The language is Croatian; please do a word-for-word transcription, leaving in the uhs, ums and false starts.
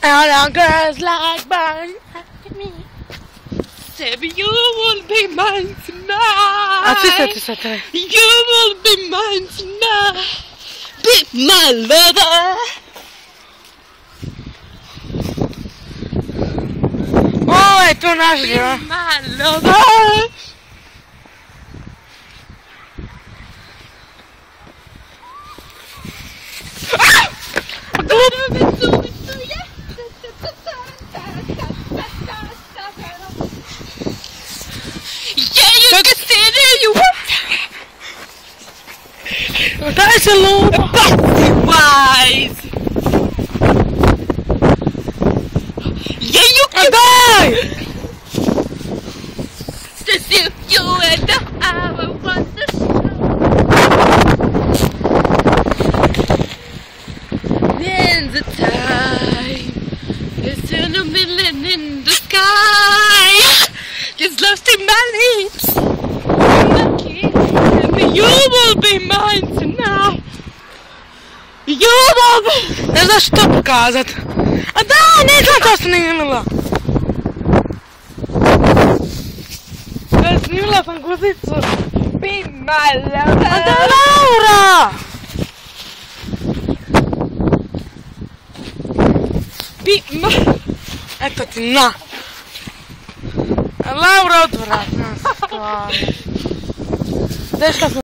All our girls like boys like me. Baby, you will be mine tonight. A ty se, ty se, ty. You will be mine tonight. Be my lover. Oj, tu nasz Be gra. my lover. Yeah, you can see that you Daj se lupa. wise. Yeah, you can Daj! Just you, you and I will want the show. Then the time is in a million in the sky. Just lost in my lips. Lucky, and you will be mine tonight. You will be. Ne znaš što pokazat. A daj, ne znam to snimila. Ne, snimila sam guzicu. Be my lover. A da, Laura! Be my. Eto ti, na. Laura, odvratna stvar. Deška sam